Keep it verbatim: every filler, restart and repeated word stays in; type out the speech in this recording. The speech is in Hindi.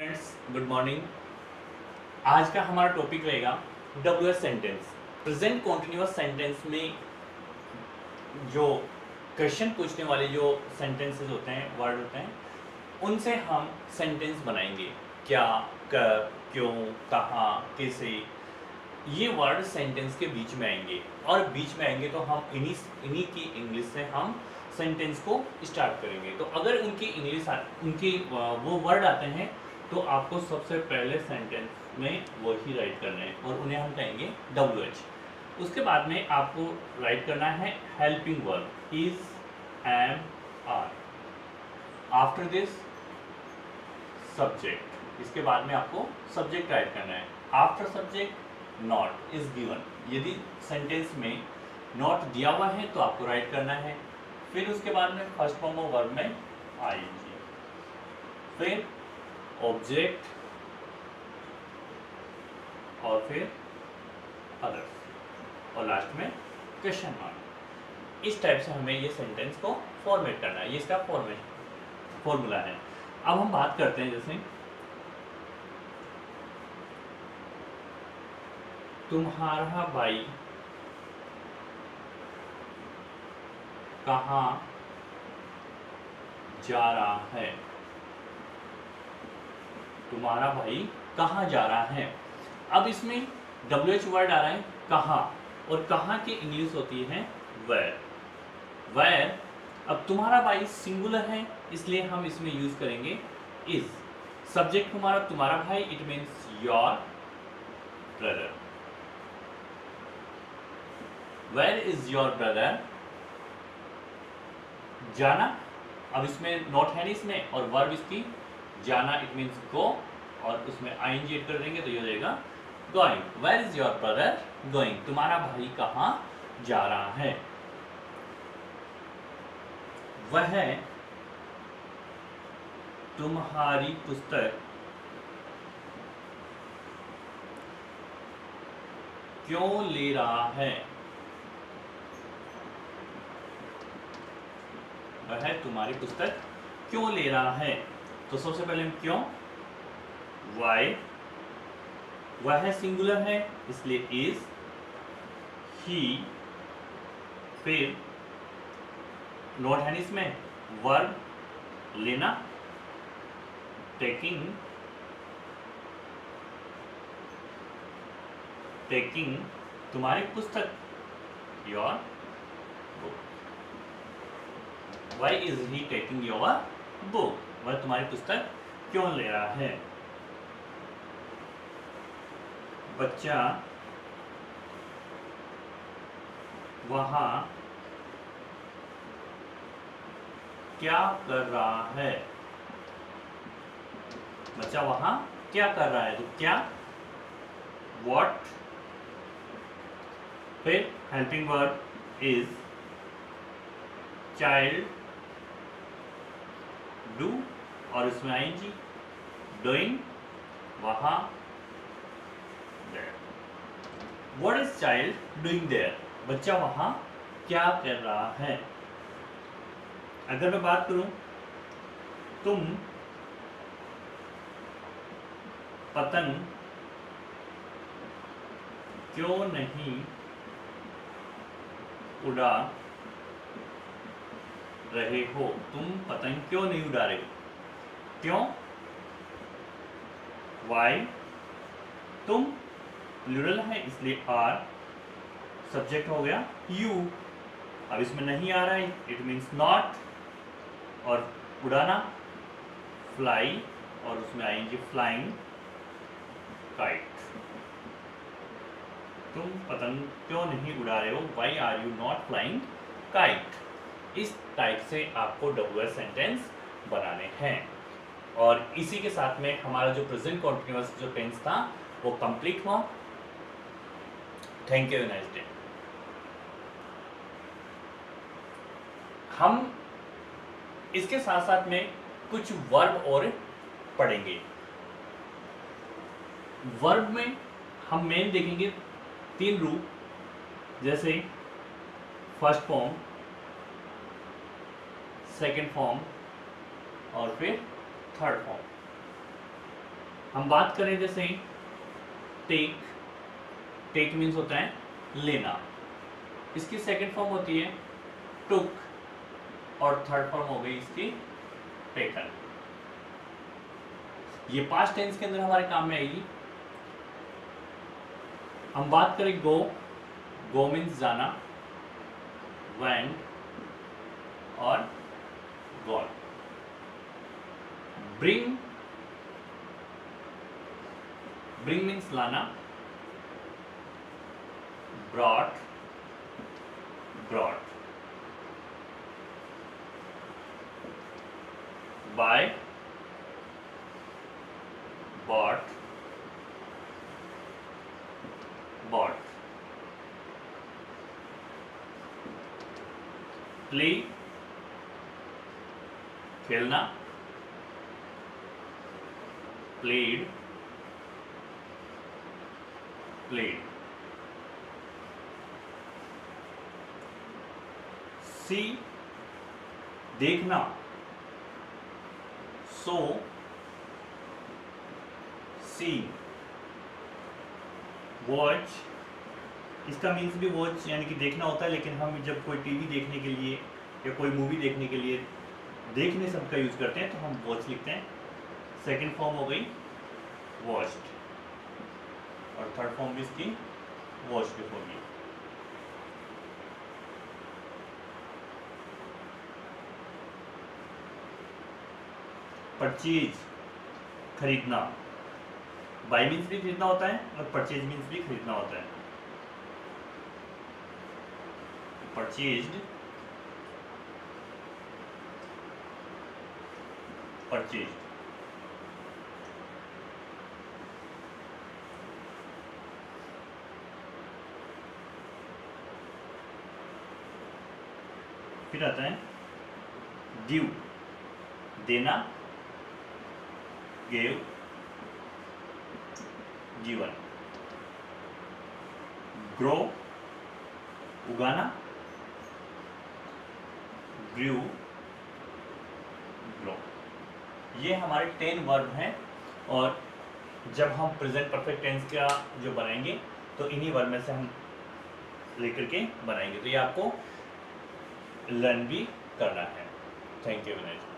Friends, good morning. आज का हमारा टॉपिक रहेगा W H sentence. Present continuous sentence में जो क्वेश्चन पूछने वाले जो सेंटेंसेस होते हैं, वर्ड होते हैं, उनसे हम सेंटेंस बनाएंगे। क्या, कब, क्यों, कहाँ, कैसे, ये वर्ड सेंटेंस के बीच में आएंगे और बीच में आएंगे तो हम इन्हीं इन्हीं की इंग्लिश से हम सेंटेंस को स्टार्ट करेंगे। तो अगर उनकी इंग्लिश उनकी वो वर्ड आते हैं तो आपको सबसे पहले सेंटेंस में वो ही राइट करना है और उन्हें हम कहेंगे डब्ल्यू एच। उसके बाद में आपको राइट करना है helping verb is, am, are. After this subject, इसके बाद में आपको सब्जेक्ट राइट करना है। After subject not is given, यदि सेंटेंस में नॉट दिया हुआ है तो आपको राइट करना है। फिर उसके बाद में फर्स्ट फॉर्म ऑफ वर्ब में आईएनजी, फिर ऑब्जेक्ट और फिर अदर्स और लास्ट में क्वेश्चन मार्क। इस टाइप से हमें ये सेंटेंस को फॉर्मेट करना है, ये इसका फॉर्मेट फॉर्मूला है। अब हम बात करते हैं, जैसे तुम्हारा भाई कहाँ जा रहा है। तुम्हारा भाई कहाँ जा रहा है। अब इसमें डब्ल्यू एच वर्ड आ रहा है कहाँ, और कहाँ की इंग्लिश होती है वेयर। वेयर, अब तुम्हारा भाई सिंगुलर है इसलिए हम इसमें यूज करेंगे इज। सब्जेक्ट हमारा तुम्हारा भाई, it means your brother. Where is your brother. जाना, अब इसमें नॉट है इसमें और वर्ब इसकी जाना, इट मीन्स गो, और उसमें आईएनजी ऐड कर देंगे तो ये हो जाएगा going. Where is your brother going, तुम्हारा भाई कहाँ जा रहा है। वह तुम्हारी पुस्तक क्यों ले रहा है। वह तुम्हारी पुस्तक क्यों ले रहा है। तो सबसे पहले हम क्यों, वाई, वह सिंगुलर है इसलिए इज, ही, फिर नॉट है इसमें वर्ब लेना, टेकिंग, टेकिंग तुम्हारी पुस्तक, your book. Why is he taking your book? वह तुम्हारी पुस्तक क्यों ले रहा है। बच्चा वहाँ क्या कर रहा है। बच्चा वहाँ क्या कर रहा है, तो क्या, what, फिर helping verb is, child, do और उसमें आईएनजी, डूइंग, वहाँ, there. What is child doing there, बच्चा वहाँ क्या कर रहा है। अगर मैं बात करूं, तुम पतंग क्यों नहीं उड़ा रहे हो। तुम पतंग क्यों नहीं उड़ा रहे, क्यों, वाई, तुम प्लूरल है इसलिए आर, सब्जेक्ट हो गया यू। अब इसमें नहीं आ रहा है, इट मीन्स नॉट, और उड़ाना फ्लाई और उसमें आएंगे फ्लाइंग, काइट। तुम पतंग क्यों नहीं उड़ा रहे हो, why are you not flying kite. इस टाइप से आपको डब्ल्यू एस सेंटेंस बनाने हैं और इसी के साथ में हमारा जो प्रेजेंट कॉन्टिन्यूअस जो टेंस था वो कंप्लीट हुआ। Thank you, nice day. हम इसके साथ साथ में कुछ वर्ब और पढ़ेंगे। वर्ब में हम मेन देखेंगे तीन रूप, जैसे फर्स्ट फॉर्म, सेकेंड फॉर्म और फिर थर्ड फॉर्म। हम बात करें जैसे टेक, टेक मीन्स होता है लेना, इसकी सेकंड फॉर्म होती है टुक, और थर्ड फॉर्म हो गई इसकी टेकन। ये पास्ट टेंस के अंदर हमारे काम में आएगी। हम बात करें गो, गो मीन्स जाना, वेंट और गॉन। ब्रिंग, ब्रिंग मीन्स लाना, brought, brought. Buy, bought, bought. Play, खेलना, प्लेड, प्लेड। सी, देखना, सो, सी। वॉच, इसका मीन्स भी वॉच यानी कि देखना होता है, लेकिन हम जब कोई टीवी देखने के लिए या कोई मूवी देखने के लिए देखने शब्द का यूज करते हैं तो हम वॉच लिखते हैं। सेकंड फॉर्म हो गई वॉच्ड, और थर्ड फॉर्म भी इसकी वॉच्ड होगी। परचेज, खरीदना, बाय मीन्स भी खरीदना होता है और परचेज मीन्स भी खरीदना होता है। Purchased, purchased. फिर आता है ड्यू, देना, गेव, जीवन। ग्रो, उगाना, ग्रू, ग्रो। ये हमारे टेन वर्ब हैं, और जब हम प्रेजेंट परफेक्ट टेंस का जो बनाएंगे तो इन्हीं वर्ब में से हम लेकर के बनाएंगे। तो ये आपको लर्न भी करना है। Thank you very much.